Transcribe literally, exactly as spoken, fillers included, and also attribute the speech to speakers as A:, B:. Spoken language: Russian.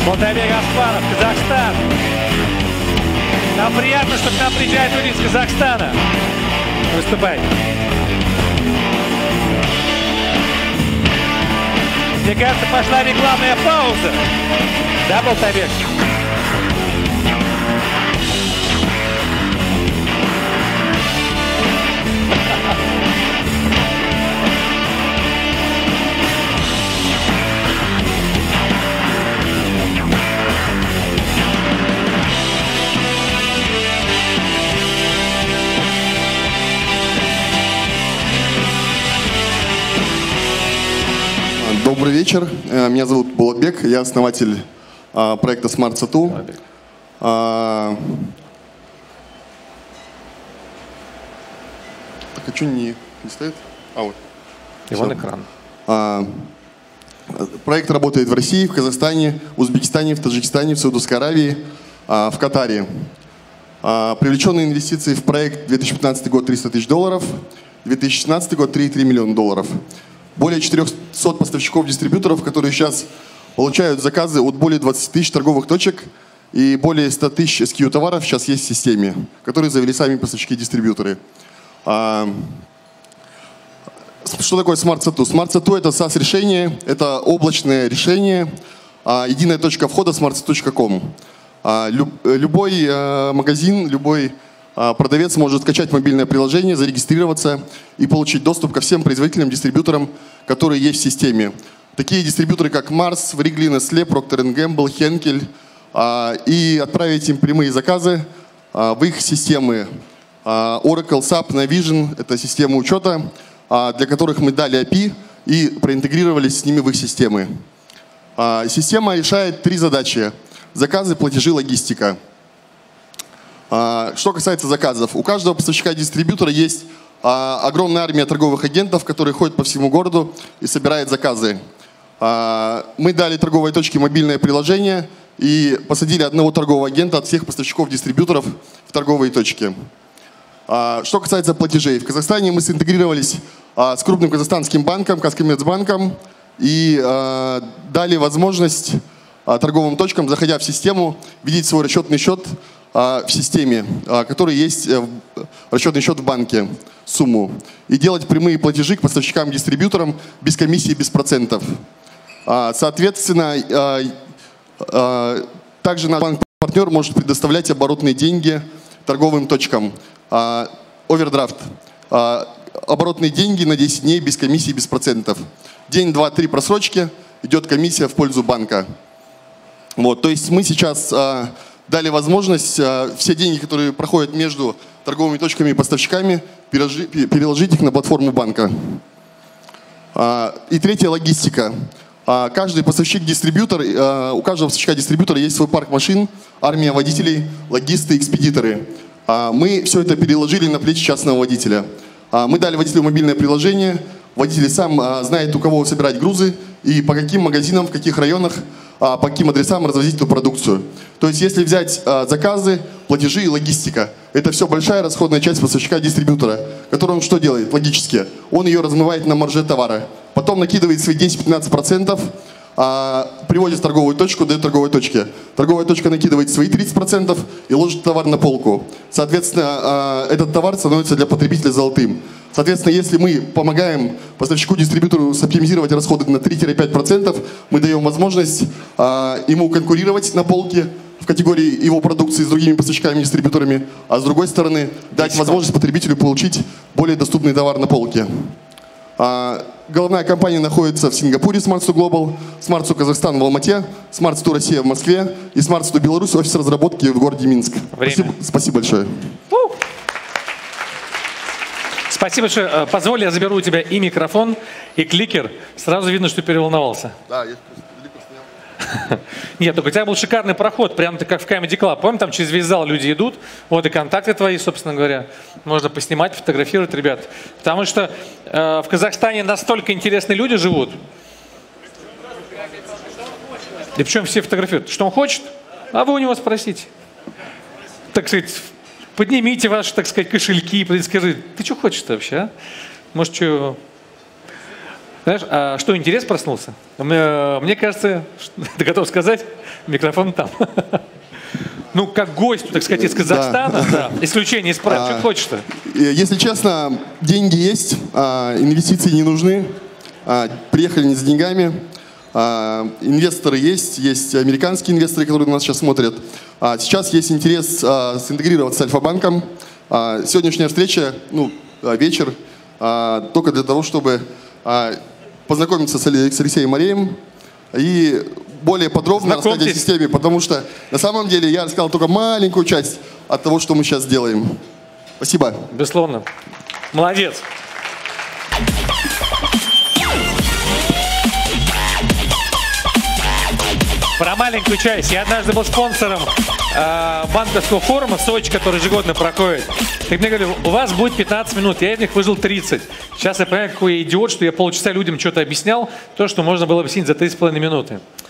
A: Болтайбек Аспаров, Казахстан. Нам приятно, что к нам приезжают люди из Казахстана. Выступай. Мне кажется, пошла рекламная пауза. Да, Болтайбек?
B: Добрый вечер. Меня зовут Болотбек, я основатель а, проекта SmartSatu. А, так, а что не, не стоит? А, вот.
A: Его экран.
B: А, проект работает в России, в Казахстане, в Узбекистане, в Таджикистане, в Саудовской Аравии, а, в Катаре. А, привлеченные инвестиции в проект две тысячи пятнадцатый год триста тысяч долларов, две тысячи шестнадцатый год три и три миллиона долларов. Более четырехсот поставщиков-дистрибьюторов, которые сейчас получают заказы от более двадцати тысяч торговых точек, и более ста тысяч эс кью товаров сейчас есть в системе, которые завели сами поставщики-дистрибьюторы. А, что такое SmartSatu? SmartSatu — это SaaS-решение, это облачное решение, а, единая точка входа smartsatu точка ком. А, люб, любой а, магазин, любой продавец может скачать мобильное приложение, зарегистрироваться и получить доступ ко всем производителям, дистрибьюторам, которые есть в системе. Такие дистрибьюторы, как Mars, Wrigley, Nestle, Procter энд Gamble, Henkel, и отправить им прямые заказы в их системы. Oracle, сап, Navision — это системы учета, для которых мы дали эй пи ай и проинтегрировались с ними в их системы. Система решает три задачи: заказы, платежи, логистика. Что касается заказов, у каждого поставщика-дистрибьютора есть а, огромная армия торговых агентов, которые ходят по всему городу и собирают заказы. А, мы дали торговой точке мобильное приложение и посадили одного торгового агента от всех поставщиков-дистрибьюторов в торговые точки. А, что касается платежей, в Казахстане мы синтегрировались а, с крупным казахстанским банком, Казкоммерцбанком, и а, дали возможность а, торговым точкам, заходя в систему, видеть свой расчетный счет в системе, который есть расчетный счет в банке, сумму, и делать прямые платежи к поставщикам-дистрибьюторам без комиссии, без процентов. Соответственно, также наш банк-партнер может предоставлять оборотные деньги торговым точкам. Овердрафт. Оборотные деньги на десять дней без комиссии, без процентов. День, два, три просрочки, идет комиссия в пользу банка. Вот, то есть мы сейчас дали возможность а, все деньги, которые проходят между торговыми точками и поставщиками, переложить, переложить их на платформу банка. А, и третья — логистика. А, каждый поставщик-дистрибьютор, а, у каждого поставщика-дистрибьютора есть свой парк машин, армия водителей, логисты, экспедиторы. А, мы все это переложили на плечи частного водителя. А, мы дали водителю мобильное приложение, водитель сам а, знает, у кого собирать грузы и по каким магазинам, в каких районах, по каким адресам развозить эту продукцию. То есть если взять а, заказы, платежи и логистика, это все большая расходная часть поставщика-дистрибьютора, который он что делает логически? Он ее размывает на марже товара, потом накидывает свои десять-пятнадцать процентов, а, приводит в торговую точку, дает торговой точке. Торговая точка накидывает свои тридцать процентов и ложит товар на полку. Соответственно, а, этот товар становится для потребителя золотым. Соответственно, если мы помогаем поставщику-дистрибьютору оптимизировать расходы на три-пять процентов, мы даем возможность а, ему конкурировать на полке в категории его продукции с другими поставщиками-дистрибьюторами, а с другой стороны дать возможность потребителю получить более доступный товар на полке. А, головная компания находится в Сингапуре, SmartSatu Global, SmartSatu Казахстан в Алмате, SmartSatu Россия в Москве и SmartSatu Беларусь, офис разработки в городе Минск. Спасибо, спасибо большое.
A: Спасибо большое. Позволь, я заберу у тебя и микрофон, и кликер. Сразу видно, что переволновался.
B: Да, я кликер снял.
A: Нет, только у тебя был шикарный проход, прям ты как в Comedy Club. Помню, там через весь зал люди идут. Вот и контакты твои, собственно говоря. Можно поснимать, фотографировать, ребят. Потому что э, в Казахстане настолько интересные люди живут. И причем все фотографируют. Что он хочет? А вы у него спросите. Так сказать, поднимите ваши, так сказать, кошельки и скажите, ты что хочешь-то вообще, а? Может, что... Знаешь, а что, интерес проснулся? Мне, мне кажется, ты готов сказать, микрофон там. Ну, как гость, так сказать, из Казахстана, да. Да. Исключение из правил. А, что хочешь-то?
B: Если честно, деньги есть, а, инвестиции не нужны. А, приехали не за деньгами. А, инвесторы есть, есть американские инвесторы, которые нас сейчас смотрят. А, сейчас есть интерес а, синтегрироваться с Альфа-банком. А, сегодняшняя встреча, ну, вечер, а, только для того, чтобы а, познакомиться с Алексеем Мареем и более подробно рассказать о системе, потому что на самом деле я рассказал только маленькую часть от того, что мы сейчас делаем. Спасибо.
A: Безусловно. Молодец. Про маленькую часть. Я однажды был спонсором э, банковского форума в Сочи, который ежегодно проходит. И мне говорили, у вас будет пятнадцать минут, я из них выжил тридцать. Сейчас я понимаю, какой я идиот, что я полчаса людям что-то объяснял, то, что можно было объяснить за три с половиной минуты.